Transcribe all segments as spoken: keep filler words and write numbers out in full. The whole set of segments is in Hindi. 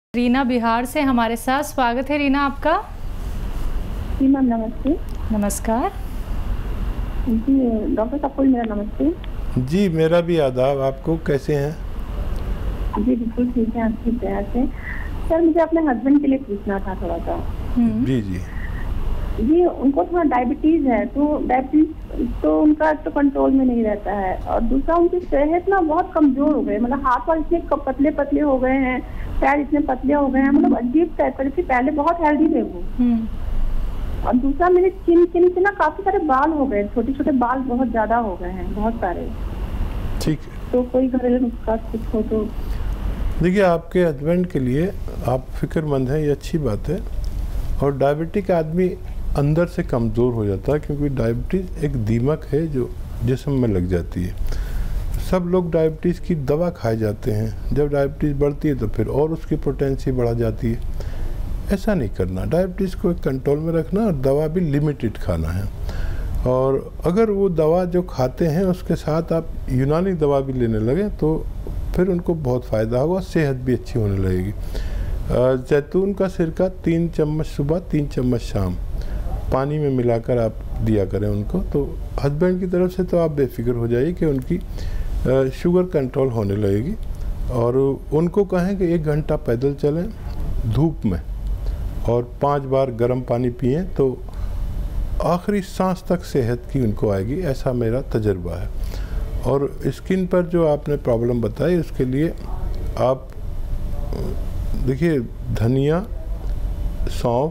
रीना बिहार से हमारे साथ। स्वागत है रीना आपका। जी मैम नमस्ते। नमस्कार जी डॉक्टर साहब मेरा नमस्ते। जी मेरा भी आदाब। आपको कैसे हैं? जी बिल्कुल ठीक है आपकी दया से। सर मुझे अपने हस्बैंड के लिए पूछना था थोड़ा सा। जी जी जी उनको थोड़ा डायबिटीज है, तो डायबिटीज तो उनका तो कंट्रोल में नहीं रहता है, और दूसरा उनकी सेहत ना बहुत कमजोर हो गए, मतलब हाथ वाथ इतने पतले पतले हो गए हैं, पैर इतने पतले हो गए हैं, मतलब अजीब टाइप का। जैसे पहले बहुत हेल्दी थे वो। और दूसरा मेरे चिन चिन से ना काफी सारे बाल हो गए, छोटे छोटे बाल बहुत ज्यादा हो गए हैं, बहुत सारे। ठीक है। तो कोई घरेलू नुस्खा कुछ हो तो। देखिए आपके हस्बैंड के लिए आप फिक्रमंद हैं, ये अच्छी बात है। और डायबिटिक आदमी अंदर से कमज़ोर हो जाता है, क्योंकि डायबिटीज़ एक दीमक है जो जिस्म में लग जाती है। सब लोग डायबिटीज़ की दवा खाए जाते हैं, जब डायबिटीज़ बढ़ती है तो फिर और उसकी पोटेंसी बढ़ा जाती है। ऐसा नहीं करना, डायबिटीज़ को कंट्रोल में रखना और दवा भी लिमिटेड खाना है। और अगर वो दवा जो खाते हैं उसके साथ आप यूनानी दवा भी लेने लगें तो फिर उनको बहुत फ़ायदा होगा, सेहत भी अच्छी होने लगेगी। जैतून का सिरका तीन चम्मच सुबह तीन चम्मच शाम पानी में मिलाकर आप दिया करें उनको, तो हस्बैंड की तरफ से तो आप बेफिक्र हो जाइए कि उनकी शुगर कंट्रोल होने लगेगी। और उनको कहें कि एक घंटा पैदल चलें धूप में और पांच बार गर्म पानी पिएं, तो आखिरी सांस तक सेहत की उनको आएगी, ऐसा मेरा तजर्बा है। और स्किन पर जो आपने प्रॉब्लम बताई उसके लिए आप देखिए धनिया सौंफ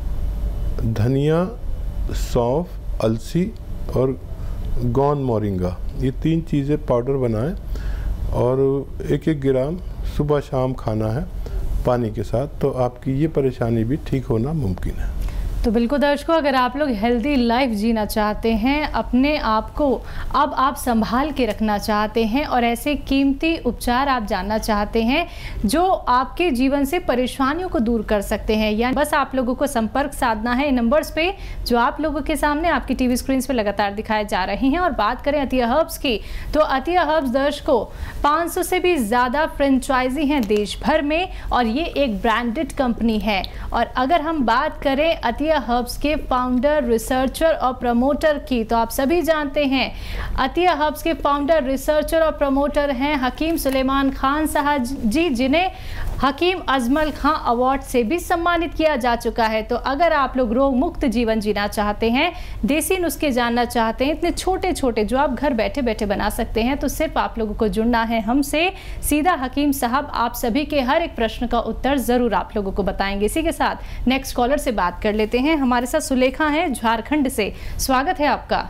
धनिया सौंफ अलसी और गौन मोरिंगा, ये तीन चीज़ें पाउडर बनाएं और एक एक ग्राम सुबह शाम खाना है पानी के साथ, तो आपकी ये परेशानी भी ठीक होना मुमकिन है। तो बिल्कुल दर्शकों, अगर आप लोग हेल्दी लाइफ जीना चाहते हैं, अपने आप को अब आप संभाल के रखना चाहते हैं और ऐसे कीमती उपचार आप जानना चाहते हैं जो आपके जीवन से परेशानियों को दूर कर सकते हैं, या बस आप लोगों को संपर्क साधना है इन नंबर्स पे जो आप लोगों के सामने आपकी टीवी स्क्रीन पे लगातार दिखाए जा रहे हैं। और बात करें अतिया हर्ब्स की, तो अतिया हर्ब्स दर्शकों पाँच सौ से भी ज़्यादा फ्रेंचाइजी हैं देश भर में, और ये एक ब्रांडेड कंपनी है। और अगर हम बात करें अतिया हर्ब्स के फाउंडर, रिसर्चर और प्रमोटर की, तो आप सभी जानते हैं अतिया हर्ब्स के फाउंडर, रिसर्चर और प्रमोटर हैं हकीम सुलेमान खान साहब जी, जिन्हें हकीम अजमल खां अवार्ड से भी सम्मानित किया जा चुका है। तो अगर आप लोग रोग मुक्त जीवन जीना चाहते हैं, देसी नुस्खे जानना चाहते हैं, इतने छोटे छोटे जो आप घर बैठे बैठे बना सकते हैं, तो सिर्फ आप लोगों को जुड़ना है हमसे। सीधा हकीम साहब आप सभी के हर एक प्रश्न का उत्तर जरूर आप लोगों को बताएंगे। इसी के साथ नेक्स्ट कॉलर से बात कर लेते हैं। हमारे साथ सुलेखा हैं झारखंड से। स्वागत है आपका।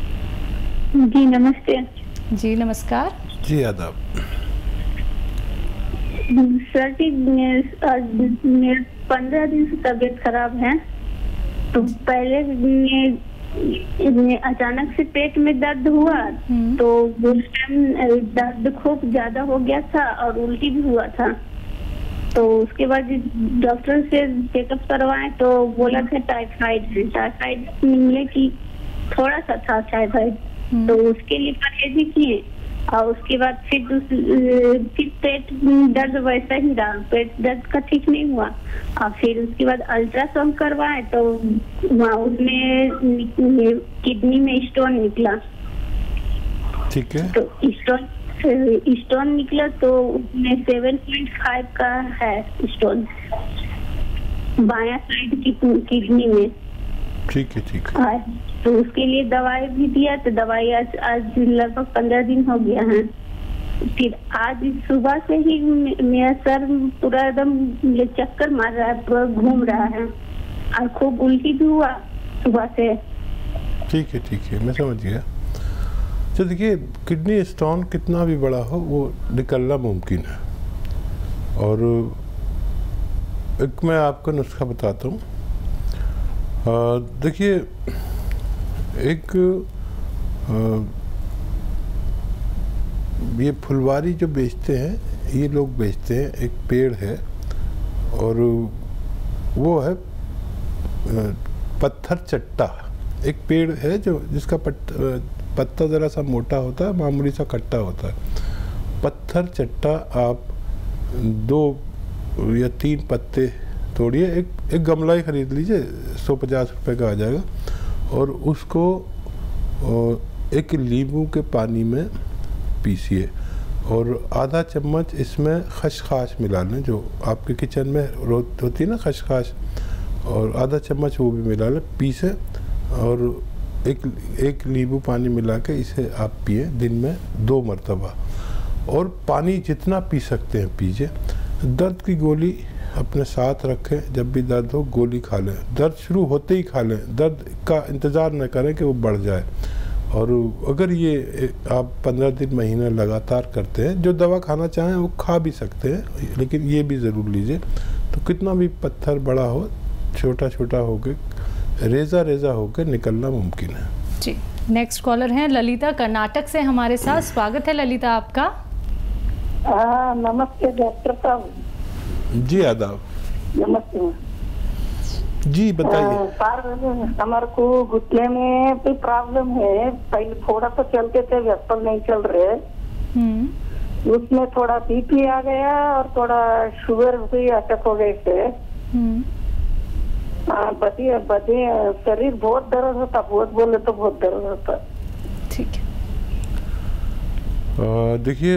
जी नमस्ते। जी नमस्कार। जी आदाब। सर जी मेरे पंद्रह दिन से तबीयत खराब है। तो पहले अचानक से पेट में दर्द हुआ, तो उस टाइम दर्द खूब ज्यादा हो गया था और उल्टी भी हुआ था। तो उसके बाद डॉक्टर से चेकअप करवाए तो बोला था टाइफाइड है। टाइफाइड मिलने की थोड़ा सा था टाइफाइड, तो उसके लिए परहेज ही किए। और उसके बाद फिर फिर पेट दर्द वैसा ही रहा, पेट दर्द का ठीक नहीं हुआ। और फिर उसके बाद अल्ट्रासाउंड करवाए तो वहाँ उसमें किडनी में स्टोन निकला। ठीक है। तो स्टोन स्टोन निकला तो उसमें सेवन पॉइंट फाइव का है स्टोन बायां साइड की किडनी में। ठीक है ठीक है। तो उसके लिए दवाई भी दिया, तो दवाई आज आज लगभग पंद्रह दिन हो गया है। फिर आज सुबह से ही मेरा सर पूरा एकदम चक्कर मार रहा है, पूरा घूम रहा है और खूब उल्टी भी हुआ सुबह से। ठीक है ठीक है, मैं समझ गया। तो देखिए किडनी स्टोन कितना भी बड़ा हो वो निकलना मुमकिन है। और एक मैं आपको नुस्खा बताता हूँ। देखिए एक आ, ये फुलवारी जो बेचते हैं, ये लोग बेचते हैं, एक पेड़ है और वो है पत्थर चट्टा। एक पेड़ है जो जिसका पट, पत्ता ज़रा सा मोटा होता है, मामूली सा खट्टा होता है। पत्थर चट्टा आप दो या तीन पत्ते तोड़िए, एक एक गमला ही खरीद लीजिए, सौ पचास रुपये का आ जाएगा, और उसको एक नींबू के पानी में पीसिए और आधा चम्मच इसमें खसखस मिला लें, जो आपके किचन में होती है ना खसखस, और आधा चम्मच वो भी मिला लें, पीसे और एक एक नींबू पानी मिला के इसे आप पिए दिन में दो मरतबा, और पानी जितना पी सकते हैं पीजिए। दर्द की गोली अपने साथ रखें, जब भी दर्द हो गोली खा लें, दर्द शुरू होते ही खा लें, दर्द का इंतज़ार न करें कि वो बढ़ जाए। और अगर ये आप पंद्रह दिन महीने लगातार करते हैं, जो दवा खाना चाहें वो खा भी सकते हैं, लेकिन ये भी ज़रूर लीजिए। तो कितना भी पत्थर बड़ा हो, छोटा छोटा होकर रेजा रेजा होकर निकलना मुमकिन है। जी, नेक्स्ट कॉलर हैं ललिता कर्नाटक से हमारे साथ। स्वागत है ललिता आपका। हाँ, नमस्ते डॉक्टर साहब। जी आदाब। नमस्ते जी बताइए। सर हमारे को घुटने में भी प्रॉब्लम है, पहले थोड़ा सा चलते थे, व्यस्त नहीं चल रहे, उसमें थोड़ा बीपी आ गया और थोड़ा शुगर भी अटक हो गए थे। बदिए बदिए शरीर बहुत दर्द होता, बहुत बोले तो बहुत दर्द होता। ठीक है, देखिए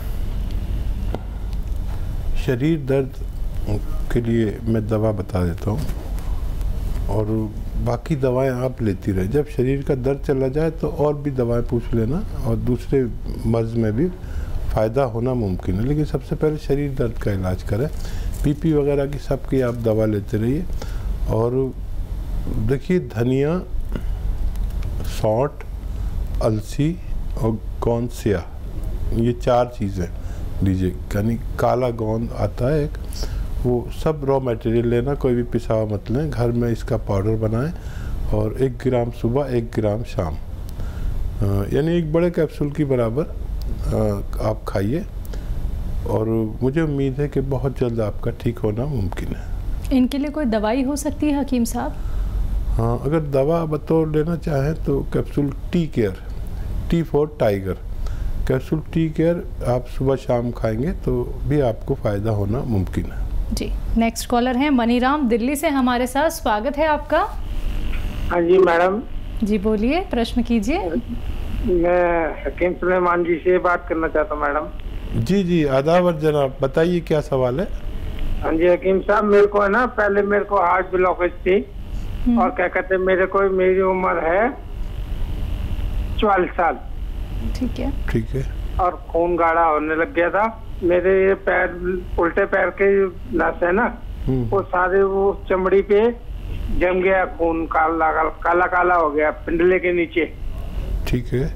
शरीर दर्द के लिए मैं दवा बता देता हूँ, और बाकी दवाएं आप लेती रहे। जब शरीर का दर्द चला जाए तो और भी दवाएं पूछ लेना, और दूसरे मर्ज में भी फ़ायदा होना मुमकिन है, लेकिन सबसे पहले शरीर दर्द का इलाज करें। बीपी वगैरह की सबकी आप दवा लेते रहिए। और देखिए धनिया, सौंठ, अलसी और गोंद सिया, ये चार चीज़ें लीजिए। यानी काला गोंद आता है एक, वो सब रॉ मटेरियल लेना, कोई भी पिसा हुआ मत लें, घर में इसका पाउडर बनाएं, और एक ग्राम सुबह एक ग्राम शाम, यानी एक बड़े कैप्सूल की बराबर आप खाइए, और मुझे उम्मीद है कि बहुत जल्द आपका ठीक होना मुमकिन है। इनके लिए कोई दवाई हो सकती है हकीम साहब? हाँ, अगर दवा बतौर लेना चाहें तो capsule T care, T for tiger, capsule T care आप सुबह शाम खाएंगे तो भी आपको फ़ायदा होना मुमकिन है। जी, नेक्स्ट कॉलर हैं मनीराम दिल्ली से हमारे साथ। स्वागत है आपका। हाँ जी मैडम। जी बोलिए, प्रश्न कीजिए। मैं हकीम सुलेमान जी से बात करना चाहता हूँ मैडम। जी जी आदाब जनाब, बताइए क्या सवाल है। हाँ जी हकीम साहब, मेरे को है ना, पहले मेरे को हार्ट ब्लॉकेज थी, और क्या कहते हैं, मेरे को मेरी उम्र है चालीस साल। ठीक है ठीक है। और खून गाढ़ा होने लग गया था। मेरे ये पैर, उल्टे पैर के नस है ना, वो सारे वो चमड़ी पे जम गया खून, काला काला काला हो गया पिंडले के नीचे। ठीक है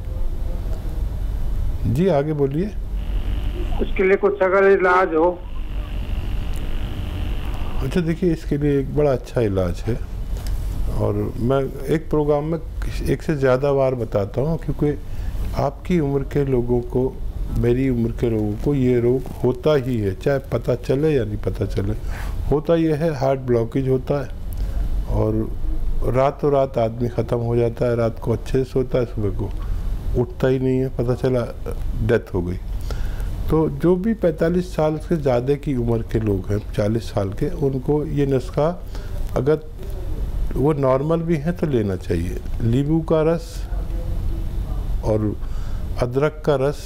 जी, आगे बोलिए। उसके लिए कुछ अगर इलाज हो। अच्छा देखिए, इसके लिए एक बड़ा अच्छा इलाज है, और मैं एक प्रोग्राम में एक से ज़्यादा बार बताता हूँ, क्योंकि आपकी उम्र के लोगों को, मेरी उम्र के लोगों को ये रोग होता ही है, चाहे पता चले या नहीं पता चले। होता ये है, हार्ट ब्लॉकेज होता है, और रातों रात आदमी ख़त्म हो जाता है, रात को अच्छे से सोता है, सुबह को उठता ही नहीं है, पता चला डेथ हो गई। तो जो भी पैंतालीस साल से ज़्यादा की उम्र के लोग हैं, चालीस साल के, उनको ये नुस्खा अगर वो नॉर्मल भी हैं तो लेना चाहिए। नींबू का रस और अदरक का रस,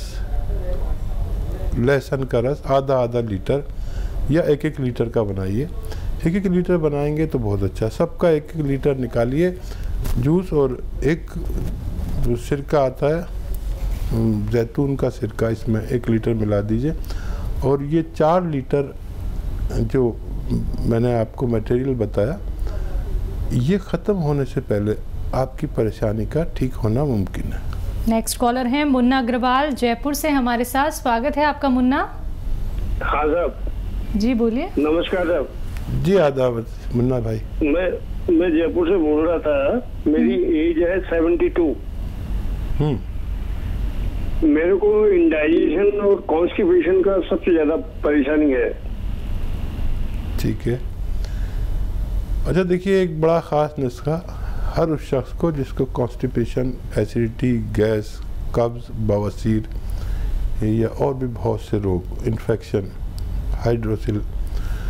लहसुन का रस आधा आधा लीटर या एक एक लीटर का बनाइए। एक एक लीटर बनाएंगे तो बहुत अच्छा। सबका एक एक लीटर निकालिए जूस, और एक जो सिरका आता है जैतून का सिरका, इसमें एक लीटर मिला दीजिए। और ये चार लीटर जो मैंने आपको मटेरियल बताया, ये ख़त्म होने से पहले आपकी परेशानी का ठीक होना मुमकिन है। नेक्स्ट कॉलर हैं मुन्ना अग्रवाल जयपुर से हमारे साथ। स्वागत है आपका मुन्ना। हाँ साहब। जी बोलिए। नमस्कार साहब। जी आदाब मुन्ना भाई। मैं मैं जयपुर से बोल रहा था, मेरी एज है सेवेंटी टू। हम्म मेरे को इंडाइजेशन और कॉन्स्टिपेशन का सबसे ज्यादा परेशानी है। ठीक है। अच्छा देखिए, एक बड़ा ख़ास नुस्खा हर उस शख्स को जिसको कॉन्स्टिपेशन, एसिडिटी, गैस, कब्ज़, बवासीर या और भी बहुत से रोग, इन्फेक्शन, हाइड्रोसिल,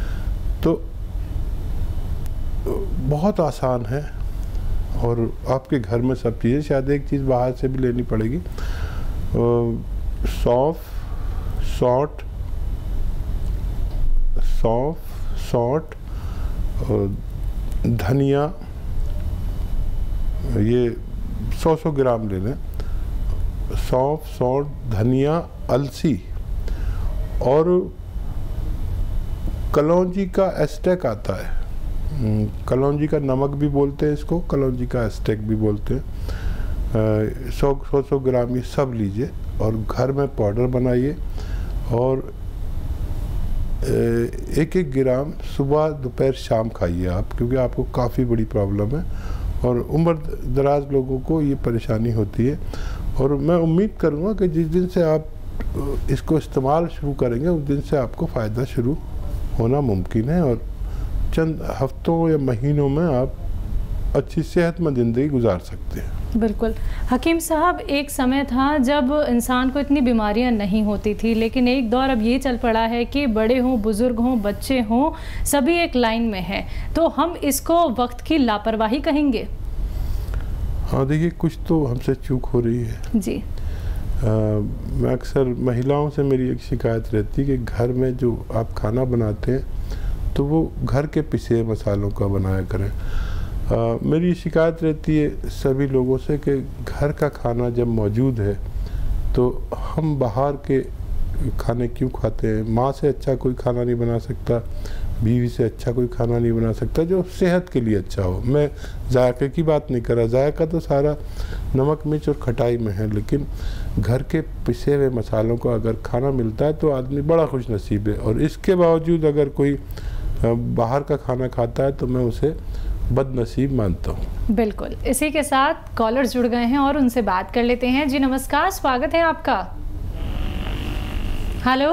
बहुत आसान है और आपके घर में सब चीज़ें, शायद एक चीज़ बाहर से भी लेनी पड़ेगी। सौंफ, सौंठ, सौंफ, सौंठ, धनिया, ये सौ सौ ग्राम ले लें। सौंफ, सौंठ, धनिया, अलसी और कलौंजी का एस्टेक आता है, कलौंजी का नमक भी बोलते हैं इसको, कलौंजी का एस्टेक भी बोलते हैं। सौ सौ सौ ग्राम ये सब लीजिए और घर में पाउडर बनाइए और एक एक ग्राम सुबह दोपहर शाम खाइए आप, क्योंकि आपको काफ़ी बड़ी प्रॉब्लम है और उम्र दराज लोगों को ये परेशानी होती है। और मैं उम्मीद करूँगा कि जिस दिन से आप इसको इस्तेमाल शुरू करेंगे उस दिन से आपको फ़ायदा शुरू होना मुमकिन है और चंद हफ्तों या महीनों में आप अच्छी सेहतमंद ज़िंदगी गुजार सकते हैं। बिल्कुल हकीम साहब, एक समय था जब इंसान को इतनी बीमारियां नहीं होती थी, लेकिन एक दौर अब ये चल पड़ा है कि बड़े हों, बुज़ुर्ग हों, बच्चे हों, सभी एक लाइन में हैं। तो हम इसको वक्त की लापरवाही कहेंगे? हाँ देखिए, कुछ तो हमसे चूक हो रही है जी। आ, मैं अक्सर महिलाओं से मेरी एक शिकायत रहती है कि घर में जो आप खाना बनाते हैं तो वो घर के पिसे मसालों का बनाया करें। आ, मेरी शिकायत रहती है सभी लोगों से कि घर का खाना जब मौजूद है तो हम बाहर के खाने क्यों खाते हैं। माँ से अच्छा कोई खाना नहीं बना सकता, बीवी से अच्छा कोई खाना नहीं बना सकता जो सेहत के लिए अच्छा हो। मैं जायके की बात नहीं कर रहा, जायका तो सारा नमक मिर्च और खटाई में है, लेकिन घर के पिसे हुए मसालों का अगर खाना मिलता है तो आदमी बड़ा खुश नसीब है। और इसके बावजूद अगर कोई बाहर का खाना खाता है तो मैं उसे बदनसीब मानता हूँ। बिल्कुल, इसी के साथ कॉलर्स जुड़ गए हैं और उनसे बात कर लेते हैं। जी नमस्कार, स्वागत है आपका। हेलो,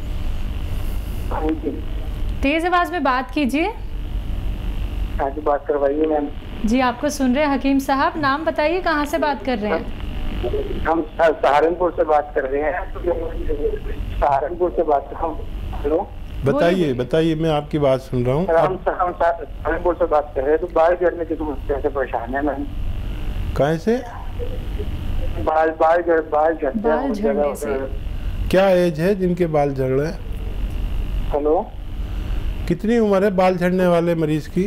तेज आवाज में बात कीजिए। बात करवाइए मैम। जी आपको सुन रहे हैं हकीम साहब, नाम बताइए, कहाँ से बात कर रहे हैं? हम सहारनपुर से बात कर रहे हैं। सहारनपुर से बात कर रहा हूँ। हेलो, बताइए बताइए, मैं आपकी बात सुन रहा हूँ। हम हम सहारनपुर से बात कर रहे हैं। तो बाल झड़ने की समस्या से परेशान है मैम। कहाँ से? बाल बाल झड़ बाल झड़ते बाल झड़ने से। क्या एज है जिनके बाल झड़ रहे हैं? हेलो, कितनी उम्र है बाल झड़ने वाले मरीज की?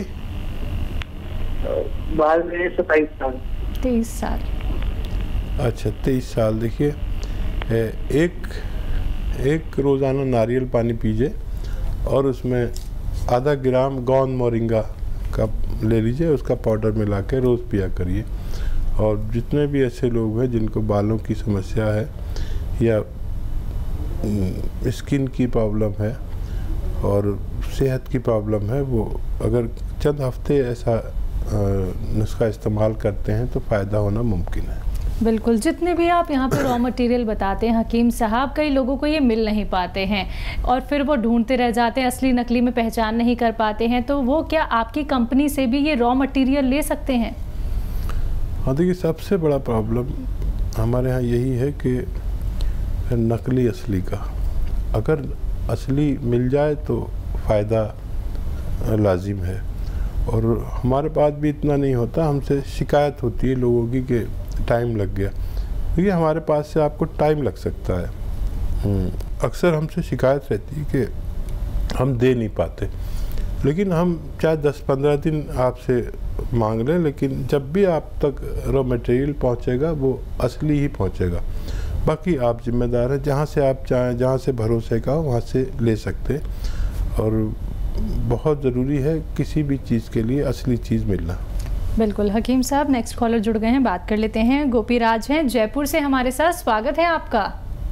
बाल मेरे सताईस साल। तेईस साल। अच्छा, तेईस साल। देखिए, एक एक रोज़ाना नारियल पानी पीजिए और उसमें आधा ग्राम गोंद मोरिंगा का ले लीजिए, उसका पाउडर मिला के रोज़ पिया करिए। और जितने भी ऐसे लोग हैं जिनको बालों की समस्या है या स्किन की प्रॉब्लम है और सेहत की प्रॉब्लम है, वो अगर चंद हफ्ते ऐसा नुस्खा इस्तेमाल करते हैं तो फ़ायदा होना मुमकिन है। बिल्कुल, जितने भी आप यहाँ पे रॉ मटेरियल बताते हैं हकीम साहब, कई लोगों को ये मिल नहीं पाते हैं और फिर वो ढूंढते रह जाते हैं, असली नकली में पहचान नहीं कर पाते हैं। तो वो क्या आपकी कंपनी से भी ये रॉ मटेरियल ले सकते हैं? हाँ देखिए, सबसे बड़ा प्रॉब्लम हमारे यहाँ यही है कि नकली असली का। अगर असली मिल जाए तो फ़ायदा लाजिम है। और हमारे पास भी इतना नहीं होता, हमसे शिकायत होती है लोगों की कि टाइम लग गया। देखिए, हमारे पास से आपको टाइम लग सकता है। अक्सर हमसे शिकायत रहती है कि हम दे नहीं पाते, लेकिन हम चाहे दस पंद्रह दिन आपसे मांग लें, लेकिन जब भी आप तक रॉ मटेरियल पहुंचेगा वो असली ही पहुंचेगा। बाकी आप जिम्मेदार हैं, जहाँ से आप चाहें, जहाँ से भरोसे का हो वहाँ से ले सकते हैं। और बहुत ज़रूरी है किसी भी चीज़ के लिए असली चीज़ मिलना। बिल्कुल हकीम साहब, नेक्स्ट कॉलर जुड़ गए हैं, बात कर लेते हैं। गोपी राज हैं जयपुर से हमारे साथ, स्वागत है आपका।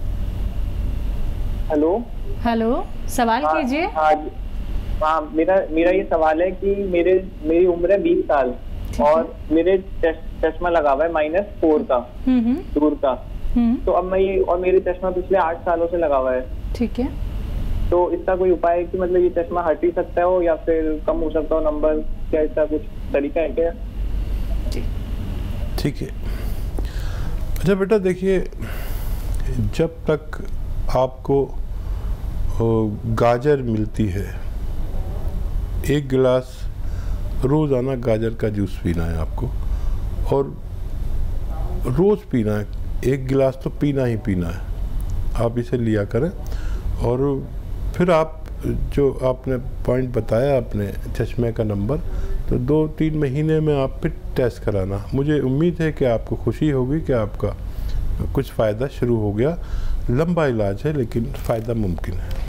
हेलो हेलो, सवाल कीजिए। हाँ, मेरा मेरा ये सवाल है कि मेरे मेरी उम्र है बीस साल और मेरे चश्मा लगा हुआ है माइनस फोर का, दूर का। तो अब मैं ये, और मेरे चश्मा पिछले आठ सालों से लगा हुआ है। ठीक है, तो इसका कोई उपाय है कि मतलब ये चश्मा हट ही सकता हो या फिर कम हो सकता हो नंबर? क्या इसका कुछ तरीका है क्या? ठीक है। अच्छा बेटा, देखिए, जब तक आपको गाजर मिलती है, एक गिलास रोज़ाना गाजर का जूस पीना है आपको, और रोज़ पीना है, एक गिलास तो पीना ही पीना है। आप इसे लिया करें। और फिर आप जो आपने पॉइंट बताया अपने चश्मे का नंबर, तो दो तीन महीने में आप फिर टेस्ट कराना। मुझे उम्मीद है कि आपको खुशी होगी कि आपका कुछ फ़ायदा शुरू हो गया। लंबा इलाज है लेकिन फ़ायदा मुमकिन है।